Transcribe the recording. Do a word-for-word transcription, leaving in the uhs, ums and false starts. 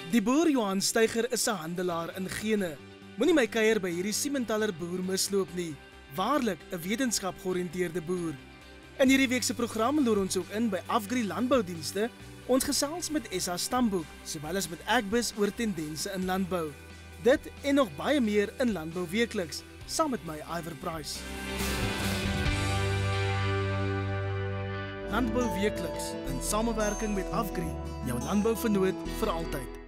Die boer Johan Steiger is 'n handelaar in gene. Moenie my kuier by hierdie Siementaler boer misloop nie. Waarlik 'n wetenskap-georiënteerde boer. In hierdie week se program loer ons ook in by Afgri Landboudienste. Ons gesels met S A Stamboek, sowel as met Agbus oor tendense in landbou. Dit en nog baie meer in Landbou Weekliks, saam met my Iver Price. Landbou Weekliks in samewerking met Afgri, jou landbouvernoot vir altyd.